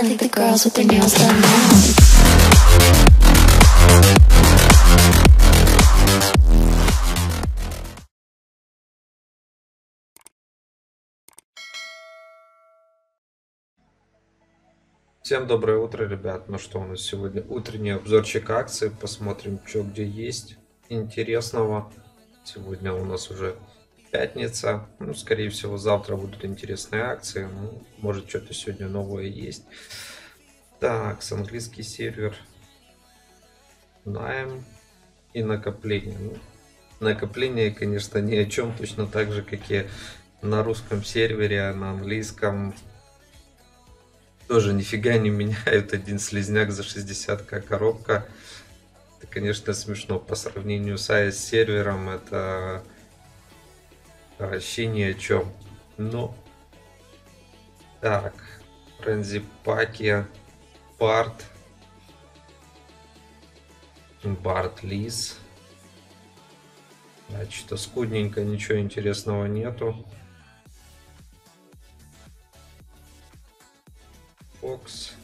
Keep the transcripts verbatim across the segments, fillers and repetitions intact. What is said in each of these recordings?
I think the girls with their nails done now. Всем доброе утро, ребят. Ну что, у нас сегодня утренний обзорчик акций. Посмотрим, что где есть интересного. Сегодня у нас уже пятница. Ну, скорее всего, завтра будут интересные акции. Ну, может, что-то сегодня новое есть. Так, с английский сервер. Найм и накопление. Ну, накопление, конечно, ни о чем. Точно так же, как и на русском сервере, на английском. Тоже нифига не меняют. Один слизняк за шестьдесят тысяч коробка. Это, конечно, смешно. По сравнению с эй эс сервером это вообще ни о чем. Но так, Френзи Паки, Барт, Барт Лиз. Да, что-то скудненько, ничего интересного нету. Фокс.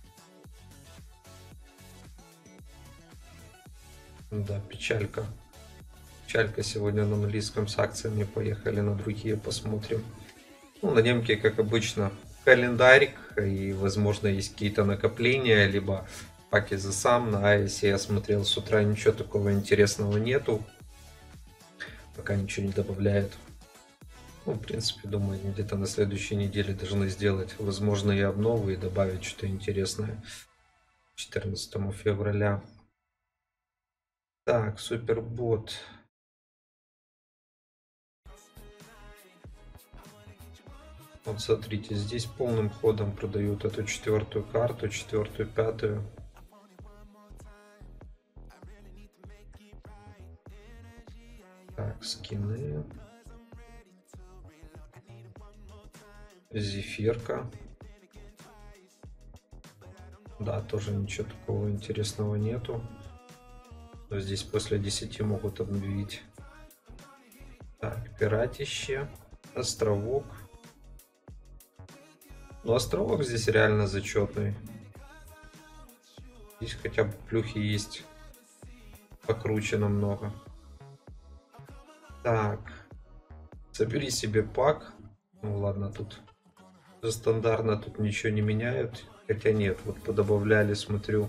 Да, печалька. Печалька сегодня на английском с акциями. Поехали на другие, посмотрим. Ну, на немке, как обычно, календарик. И, возможно, есть какие-то накопления. Либо паки за сам. На эй эс я смотрел с утра, ничего такого интересного нету. Пока ничего не добавляют. Ну, в принципе, думаю, где-то на следующей неделе должны сделать, возможно, и обнову, и добавить что-то интересное четырнадцатого февраля. Так, супербот. Вот смотрите, здесь полным ходом продают эту четвертую карту, четвертую, пятую. Так, скины. Зефирка. Да, тоже ничего такого интересного нету. Но здесь после десяти могут обновить. Так, пиратище. Островок. Ну, островок здесь реально зачетный. Здесь хотя бы плюхи есть. Покруче намного. Так. Собери себе пак. Ну ладно, тут стандартно тут ничего не меняют. Хотя нет, вот подобавляли, смотрю.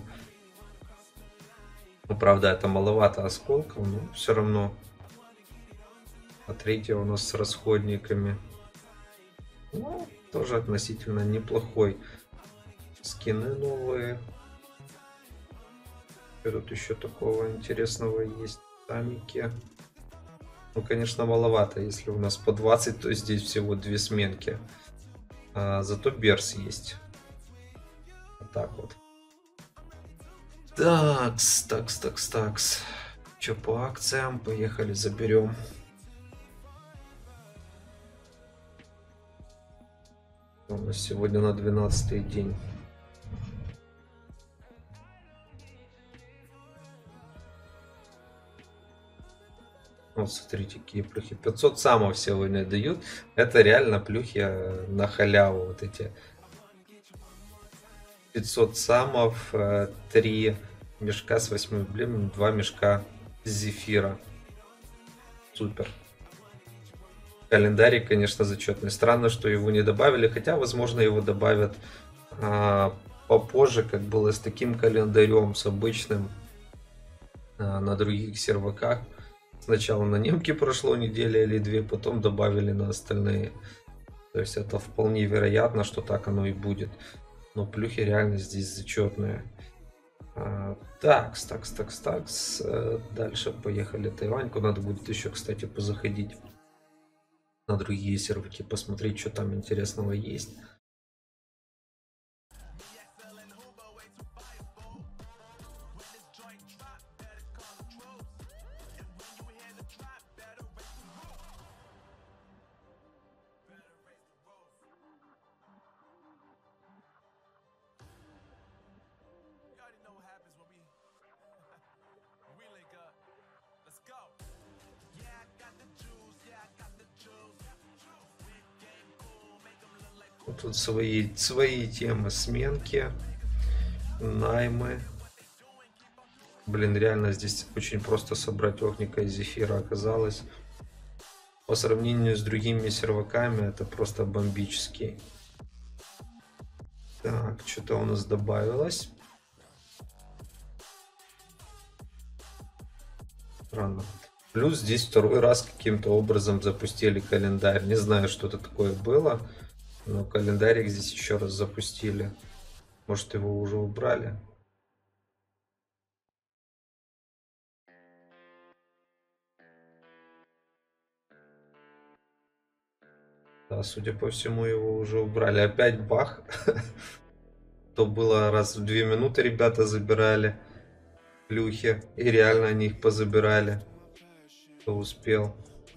Ну, правда, это маловато осколков, но все равно. А третья у нас с расходниками. Ну, тоже относительно неплохой. Скины новые. И тут еще такого интересного есть. Тамики. Ну, конечно, маловато. Если у нас по двадцать, то здесь всего две сменки. А, зато Берс есть. Вот так вот. Такс, такс, такс, такс. Че по акциям? Поехали, заберем. У нас сегодня на двенадцатый день. Вот смотрите, какие плюхи. пятьсот самов сегодня дают. Это реально плюхи на халяву. Вот эти пятьсот самов, три мешка с восьми эмблемами, два мешка зефира. Супер. Календарик, конечно, зачетный. Странно, что его не добавили, хотя, возможно, его добавят а, попозже, как было с таким календарем, с обычным а, на других серваках. Сначала на немке прошло неделя или две, потом добавили на остальные. То есть это вполне вероятно, что так оно и будет. Но плюхи реально здесь зачетные. А, такс, такс, такс, такс. Дальше поехали Тайваньку. Надо будет еще, кстати, позаходить на другие серваки, посмотреть, что там интересного есть. Вот тут свои, свои темы сменки, наймы. Блин, реально здесь очень просто собрать огника из зефира оказалось. По сравнению с другими серваками это просто бомбический. Так, что-то у нас добавилось. Странно. Плюс здесь второй раз каким-то образом запустили календарь. Не знаю, что это такое было, но календарик здесь еще раз запустили. Может, его уже убрали? Да, судя по всему, его уже убрали. Опять бах. То было раз в две минуты ребята забирали плюхи. И реально они их позабирали. Кто успел.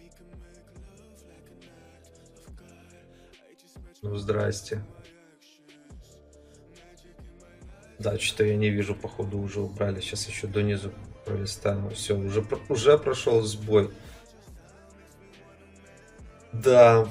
Ну, здрасте. Да, что-то я не вижу, походу уже убрали. Сейчас еще донизу пролистаем. Все, уже, уже прошел сбой. Да.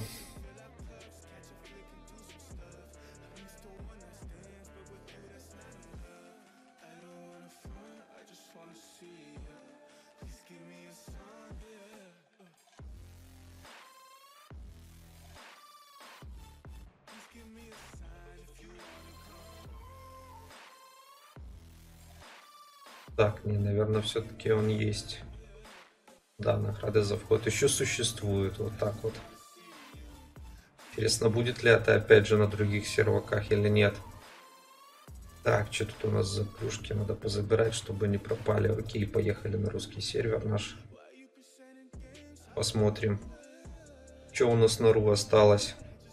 Так, не, наверное, все-таки он есть. Да, награды за вход еще существует. Вот так вот. Интересно, будет ли это опять же на других серваках или нет. Так, что тут у нас за плюшки? Надо позабирать, чтобы не пропали. Окей, поехали на русский сервер наш. Посмотрим, что у нас на ру осталось.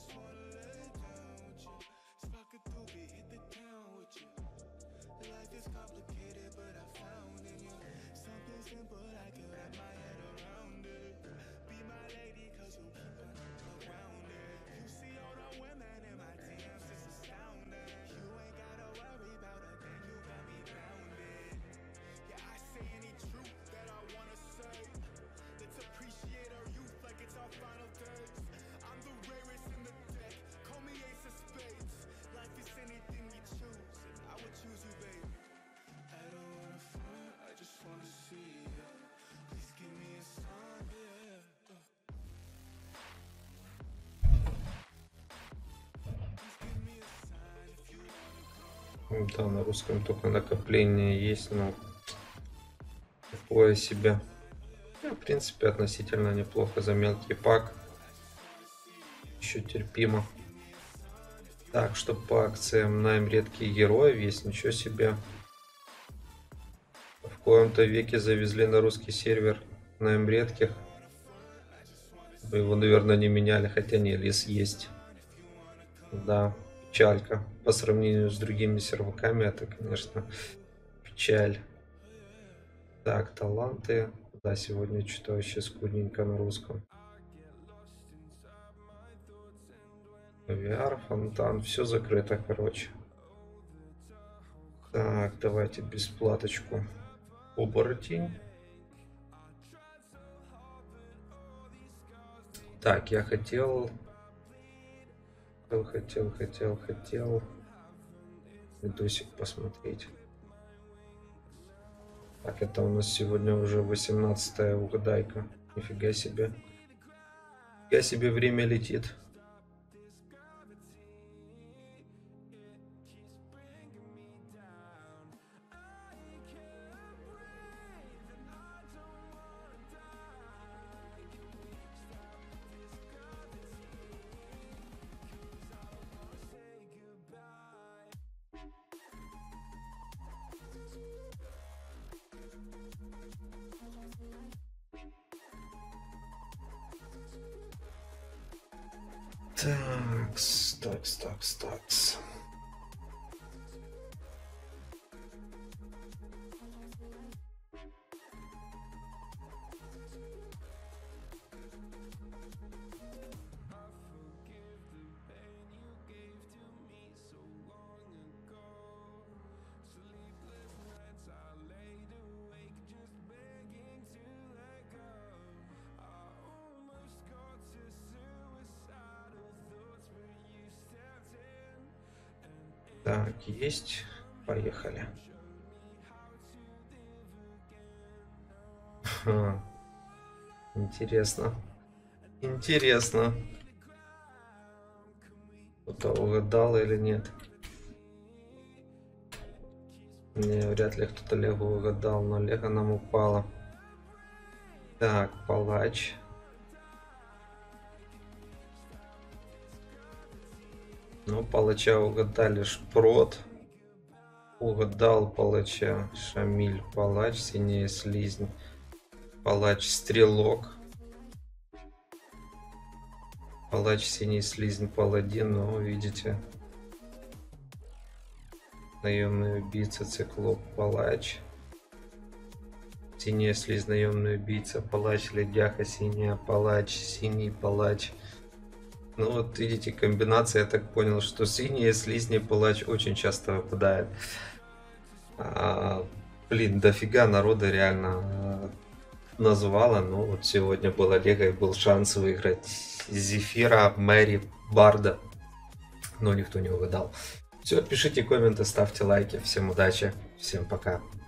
Да, на русском только накопление есть, но такое себе. Ну, в принципе, относительно неплохо за мелкий пак. Еще терпимо. Так, что по акциям найм редких героев есть, ничего себе. В коем-то веке завезли на русский сервер найм редких. Вы его, наверное, не меняли, хотя не, лис есть. Да, печалька. По сравнению с другими серваками, это, конечно, печаль. Так, таланты. Да, сегодня что-то вообще скудненько на русском. ви ар, фонтан, все закрыто, короче. Так, давайте бесплаточку. Оборотень. Так, я хотел... Хотел, хотел, хотел, хотел... Видосик посмотреть. Так, это у нас сегодня уже восемнадцатая угадайка. Нифига себе. Нифига себе, время летит. Такс, такс, такс, такс. Так, есть. Поехали. Ха. Интересно. Интересно. Кто-то угадал или нет? Не, вряд ли кто-то Лего угадал, но Лего нам упало. Так, палач. Ну, палача угадали Шпрот. Угадал палача Шамиль. Палач, синяя слизнь. Палач Стрелок. Палач, синий слизнь, паладин. Ну, видите. Наемный убийца, циклоп, палач. Синяя слизнь, наемный убийца, палач, ледяха, синяя, палач, синий, палач. Ну вот видите, комбинация, я так понял, что синяя слизни, палач очень часто выпадает. А, блин, дофига народа реально назвала. Ну вот сегодня было Лего и был шанс выиграть Зефира, Мэри, Барда. Но никто не угадал. Все, пишите комменты, ставьте лайки. Всем удачи, всем пока.